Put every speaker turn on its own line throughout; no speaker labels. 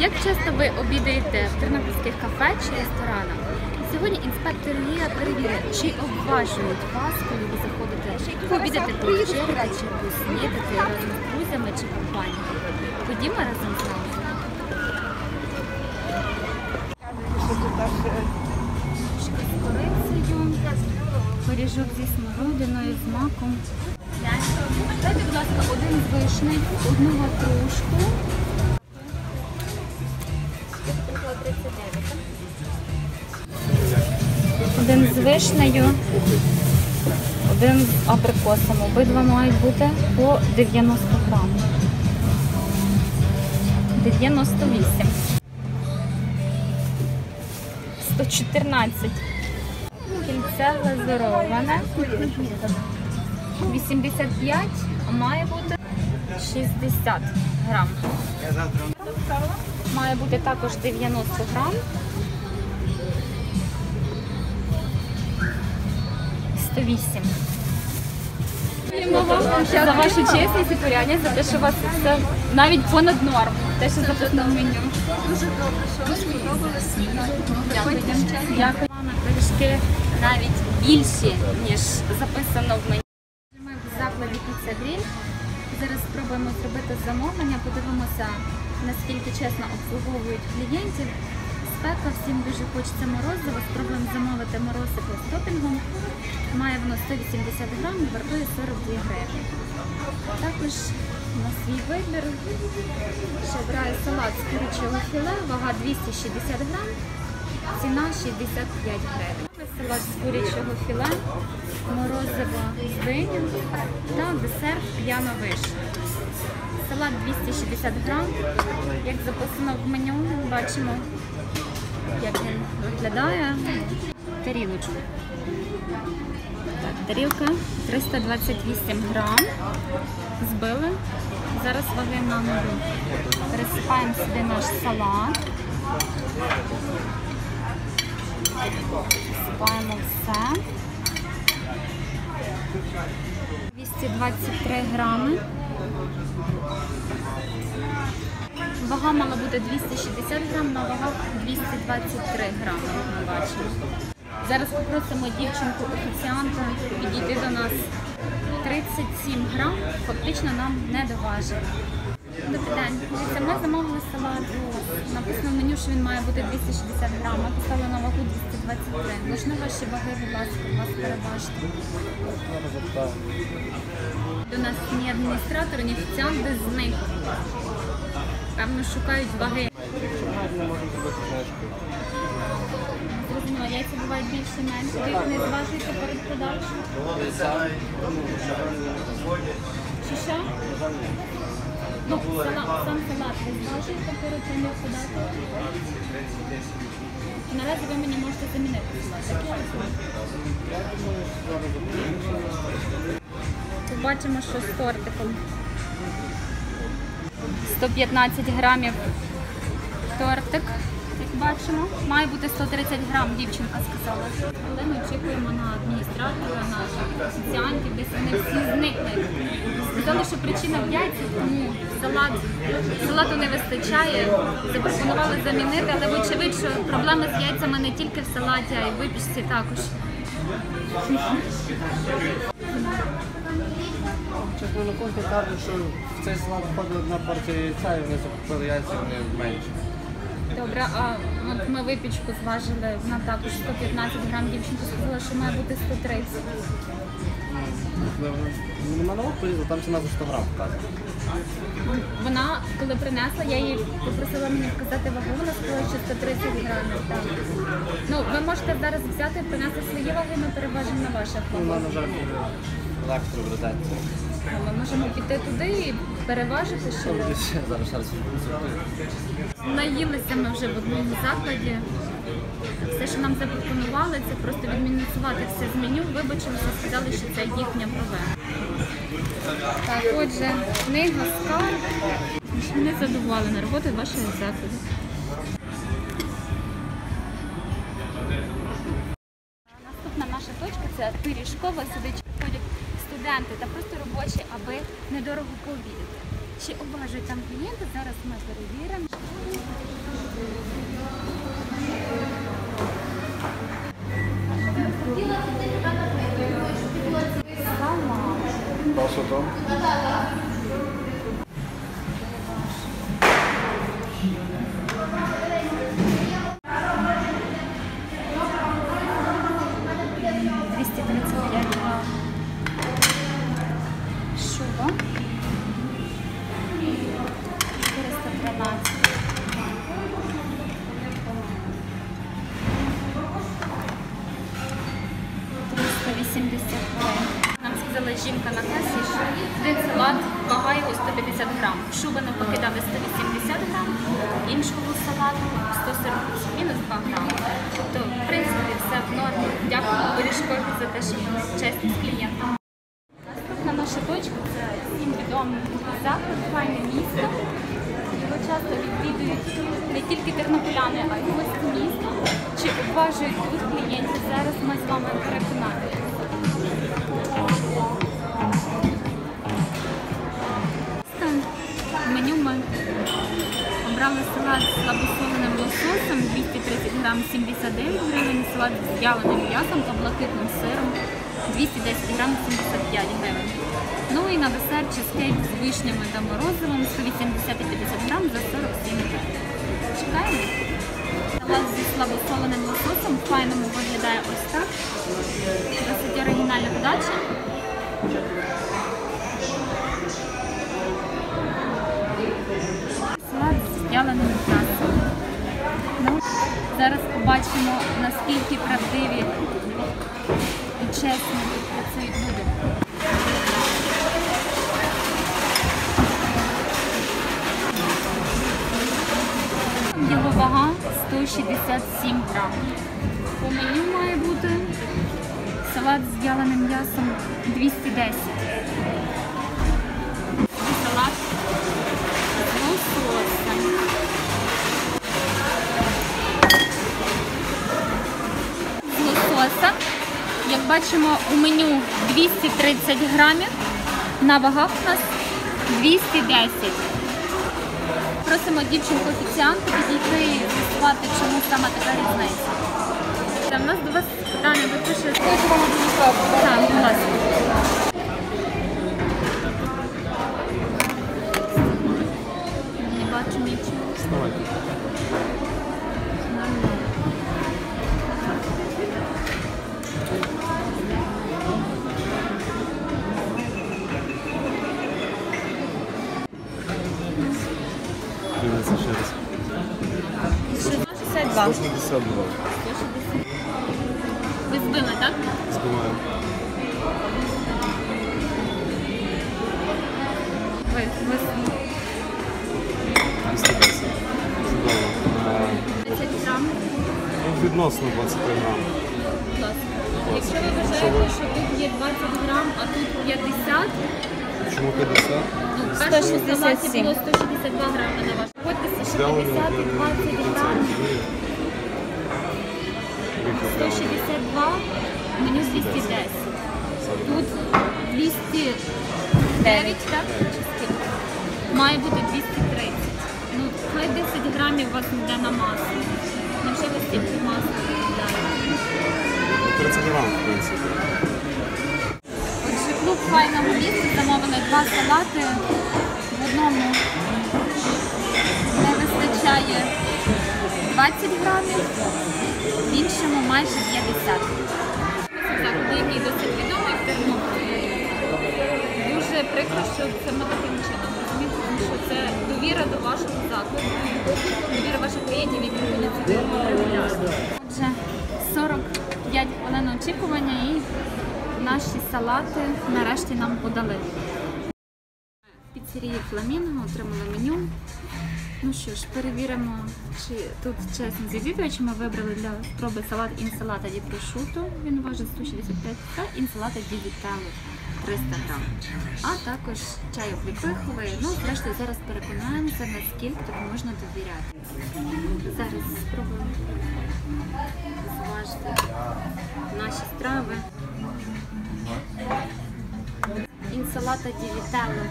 Як часто ви обідаєте в тернопільських кафе чи ресторанах? Сьогодні інспектор Лія перевірить, чи обважують вас, коли ви заходите пообідати, повечеряти чи поснідати разом з друзями чи компанією. Ходімо разом з нами. З корицею, пиріжок зі смородиною, з маком. Дайте, будь ласка, один з вишнею, одну ватрушку. Один з вишнею, один з абрикосом. Обидва мають бути по 90 грам. 98. 114. Кільце глазуроване. 85, а має бути 60 грам. Має бути також 90 грам. 108. Дякуємо вам за вашу чесність і порядність, за те, що у вас все навіть понад норму, те, що записано в меню.
Дуже добре, що ви сподобалися.
Дякую. Дякую. Пиріжки навіть більші, ніж записано в меню. Ми в закладі Pizza Grill. Зараз спробуємо зробити замовлення, подивимося, наскільки чесно обслуговують клієнтів. Спека, всім дуже хочеться морозива, спробуємо замовити морозиво з топінгом. Має воно 180 грам, вартує 42 гривні. Також на свій вибір ще обираю салат з курячого філе, вага 260 грам, ціна 65 гривень. Салат з курячого філе, морозиво з дині та десерт п'яна вишня. Салат 260 грам, як записано в меню, бачимо, як він виглядає. Тарілочку. Так, тарілка 328 грам. Збили. Зараз ваги на нулю. Пересипаємо сюди наш салат. Пересипаємо все. 223 грами. Вага мала бути 260 грам, на вагах 223 грами, ми бачимо. Зараз попросимо дівчинку-офіціанта підійти до нас. 37 грам, фактично нам не доважили. Добрий день. Ми замовили салат. Написано в меню, що він має бути 260 грам. Ми поставили на вагу 223. Можна ваші ваги, будь ласка, вас переважити? До нас ні адміністратор, ні офіціант, без них. Певно, шукають ваги. Зрозуміло, яйця бувають більше, менше. Ви їх не зважуєте перед продажем? Що? Ну, сам салат ви зважуєте перед тим, як подати? Наразі ви мені можете замінити салат. Побачимо, що з тортиком. 115 грамів тортик, як бачимо. Має бути 130 грам, дівчинка сказала. Але ми очікуємо на адміністратора, на офіціантів, десь вони всі зникли. Сказали, що причина в яйцях, тому салату не вистачає. Запропонували замінити, але вочевидь, що проблеми з яйцями не тільки в салаті, а й в випічці також.
Чесно, на кожну кажуть, що в цей салат входить одна порція яйця і вони закупили яйця, вони менше.
Добре, а от ми випічку зважили, вона також 115 грам, дівчинка сказала, що має бути 130.
Нема на око, там ціна за 100 грам вказана.
Вона, коли принесла, я їй попросила мені вказати вагу, вона сказала, що 130 грамів. Так. Ну, ви можете зараз взяти, принести свої ваги, ми переважимо на ваших
Вона,
вагах.
на жаль, електровредеться.
Ми можемо піти туди і переважити, що
Зараз ще раз.
наїлися ми вже в одному закладі. Все, що нам запропонували, це просто відмінусувати все з меню, вибачилися, сказали, що це їхня проблема. Так, отже, книга скарг. Мене задоволена робота вашого закладу. Наступна наша точка – це пиріжкова. Сюди ходять студенти та просто робочі, аби недорого пообідати. Чи обважують там клієнти? Зараз ми перевіримо.
Що там?
Шуба 413. Нам сказала жінка на касі, що один салат вага його 150 грам. Шуби нам покидали 180 грам, іншого салату 148, мінус 2 грами. Тобто, в принципі, все в нормі. Дякую Бережкові за те, що ви чесні з клієнтом. Наступна наша точка – це всім відомий заклад, файне місто. Його часто відвідують не тільки тернополяни, а й гості міста. Чи обважують тут клієнтів? Зараз ми з вами переконаємося. В меню ми обрали салат з слабосоленим лососем 230 грам 79 гривень, салат з в'яленим м'ясом та блакитним сиром 210 грам 75 гривень. Ну і на десерт чизкейк з вишнями та морозивом 180 і 50 грам за 47 гривень. Чекаємо. Салат зі слабосоленим лососом в файному виглядає ось так. Досить оригінальна подача. Салат з в'яленим м'ясом. Ну, зараз побачимо, наскільки правдиві і чесні працюють люди. Його вага 167 грам. По меню має бути салат з в'яленим м'ясом 210. Салат з лососем. З лососа, як бачимо, у меню 230 грамів, на вагах у нас 210. Просимо дівчинку-офіціантку підійти і з'ясувати, чому саме така різниця. У нас до вас питання, ви пишете. Так, будь ласка. Не бачу нічого.
Вставайте.
Нормально.
Дивіться ще раз.
162.
162.
Ви збили, так?
Збиваємо.
Ви
210. Чудово.
30 грам.
Ну, відносно 20 грам.
Будь ласка. Якщо ви вважаєте, що тут є 20 грам, а тут 50,
Чому 50?
ну, в першому салаті було 162 грами на ваш. Погодьтеся, що 50 і 20 грам, 162, меню 210. Тут 209, так? Чи скільки? Має бути 230. Ну, хай 10 грамів у вас йде на масло. Невже ви стільки масла виробляєте?
30 грам, в принципі.
Отже, клуб файного місця замовили 2 салати. В одному не вистачає 20 грамів, в іншому майже 50. Заклад, який досить відомий в Тернополі. Дуже прикро, що це ми таким чином розумієте, тому що це довіра до вашого закладу, довіра ваших клієнтів, які будуть сюди регулярно. Отже, 45 хвилин очікування і наші салати нарешті нам подали. В піцерії Фламінго отримали меню. Ну що ж, перевіримо, чи тут чесно з відвідувачами. Ми вибрали для спроби салат інсалата ді прошуто. Він важить 165 та інсалата ді вітелло 300 грам. А також чай обліпиховий. Ну, зрештою, зараз переконаємося, наскільки тут можна довіряти. Зараз спробуємо зважити наші страви. Інсалата ді вітелло.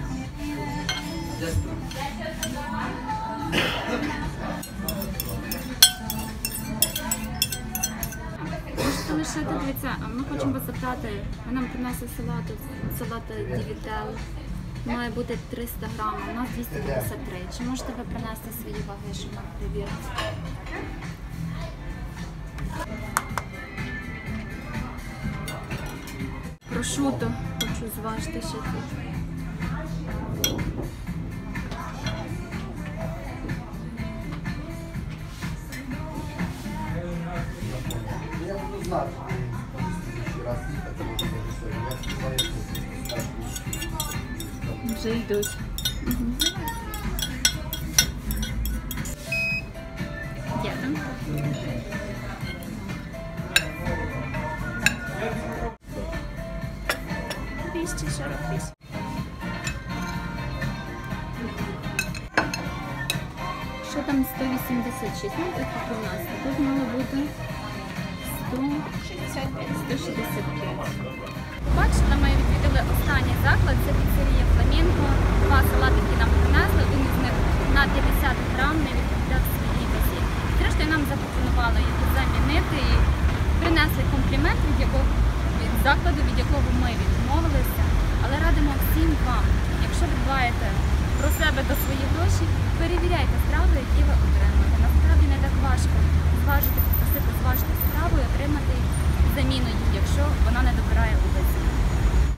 Можете залишити, дивіться, ми хочемо вас запитати, ви нам принесли салат дівітел, має бути 300 грамів, у нас 253. Чи можете ви принести свої ваги, щоб ми перевірили? Прошуто, хочу зважити ще тут.
Я буду знать, что раз это будет я
Вже йдуть. Є, так? Що там 186? Ну, так як у нас. Тут мало бути 165. Бачите, ми відвідали останній заклад, це піцерія Фламінго. Два салати, які нам принесли, один із них на 50 грам не відповідав своїй вазі. Зрештою, нам запропонували їх замінити і принесли комплімент від закладу, від якого ми відмовилися. Але радимо всім вам, якщо ви дбаєте про себе та свої гроші,